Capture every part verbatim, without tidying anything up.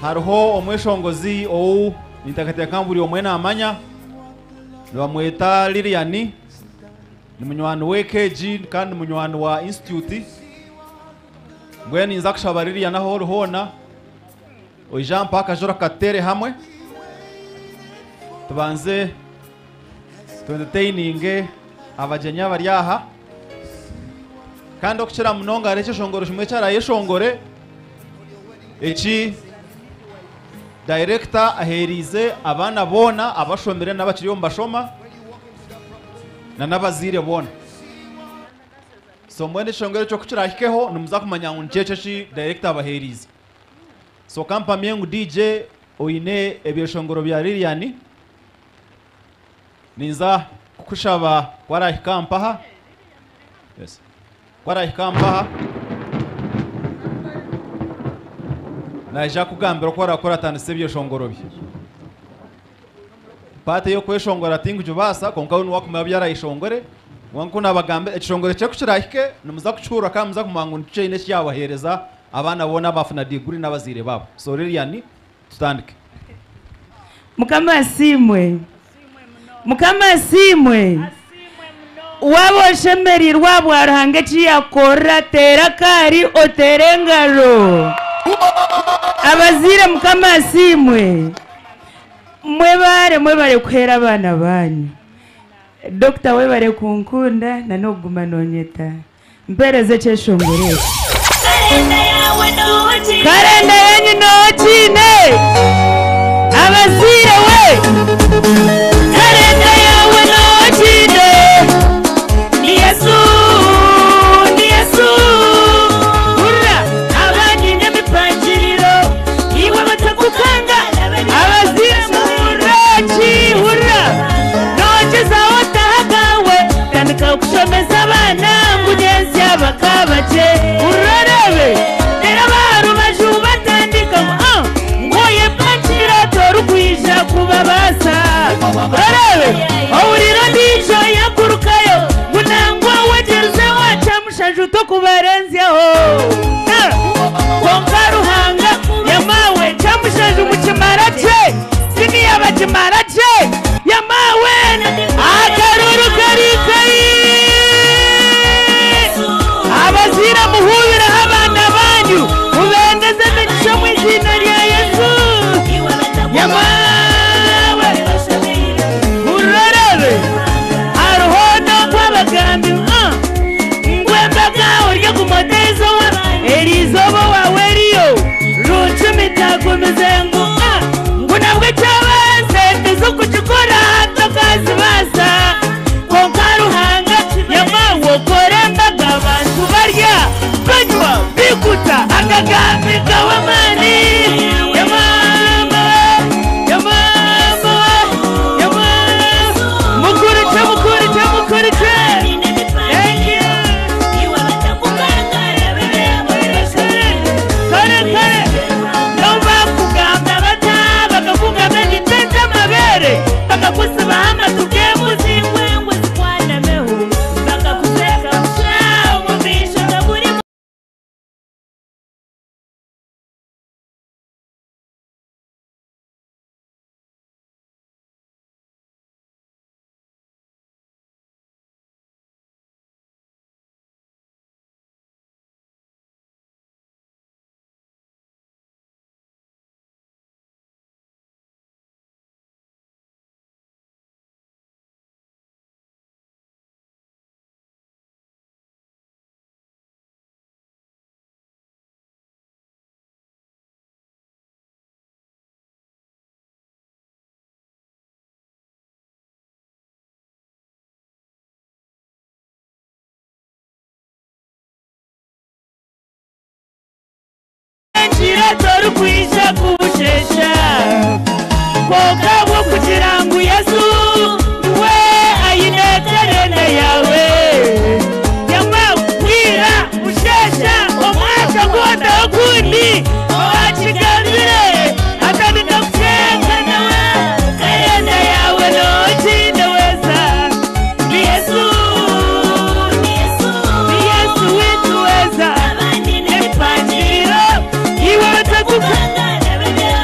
hariho omweshongozi ou nitakateka buri omwe namanya bamweta Lilian ni munywani we K G kandi munywani wa institute mbwe ninza kushaba Lilian aho ruhona ojean paka jora katere hamwe tubanze entertaining abajenya bari aha kandi okukira munonga areche shongoro shimwe cyara yeshongore eki director aherize abana bona abashomere n'abakiriyo mbashoma na nabazire bona so mwene shongoro cyo kucira hikeho numuza kumanya ngo nceche shi director abaherize so kampa miengu D J oine ebyeshongoro bya Lilian ninza kukushaba kwara hikampaha yes kwara hikampaha naja kugambira ko arakora tanise byeshongoro bye pate yo kweshongora tingu jubasa konka unu wakumya byarayishongore wanko nabagambe ekishongore cyo kushirahike numuza kucura kamuza kumangu nce ine cyabahereza abana bona bafuna diguri n'abazire babo so Lilian tutandike mukama simwe mukama simwe wabo shemerirwa bwaruhange ciyakora tera kari oterengaro abazire mukama simwe mwe bare mwe bare kwera abana banyu Doctor we bare kunkunda na noguma nonyeta mpereze ceshongore karenda yanyu nokine abazire we karenda yawe nokine ni Yesu ni Yesu hurra abandi nyamipangiriro iwe batakukanga abazire murachi hurra nokeza otahagawe tandika kushomeza abana mugenzi abakabaje urarebe era baru bajuba tandika ah ngoye panchira toru kwisha kubabasa urarebe awuriro ndijo yakurukayo munangwa wajerze wacha mushajuto kubarenzyaho konkaruhanga yamawe chamushaju mukimarache sini yabakimarache yamawe akaruru karikai abazira muhubira abana banyu ubendeze migisha mu izina rya Yesu yamawe urarebe aruhono kwabagambi ngwembaga urya kumotezo erizobo wawe riyo rucumita kumizengu ngunabwe cyabanze ndizukuchikora tokazi basa konkaruhanga yamawo korembaga abantu barya banywa bikuta akagambi kawamani yamama yamama yamama mukurice mukurice mukurice thank you kare kare nova kugamba bata bakavuga bagitenda amabere bakakusiba amatuke muzingwe zikwana mehu bakakuseka msha umubisha kaburi toru kwisha kubushesha kokabo kugira ngo Yesu we ayineterene yawe yamakwira bushesha omwaka gwada okundi wakigambire atabika kusheka nawe kayenda yawe nokinde weza ni Yesu ni Yesu ni Yesu wetu weza abandi nepangiro iwe batakukanga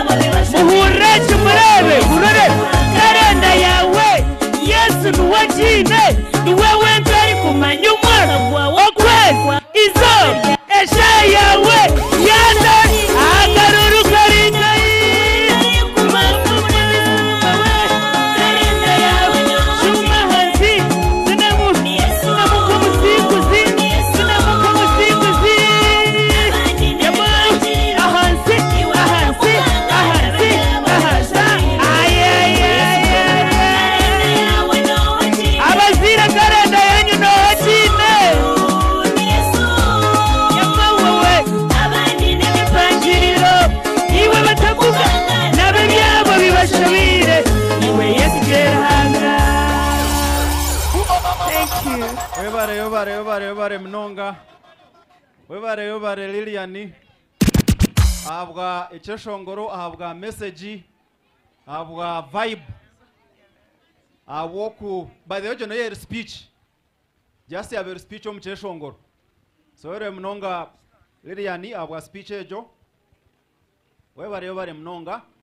webare webare webare mnonga webare webare Lilian ahabwa icyeshongoro ahabwa message ahabwa vibe awoku by the way no yer speech just have speech om cyeshongoro so were mnonga Lilian ahabwa speech ejo webare webare mnonga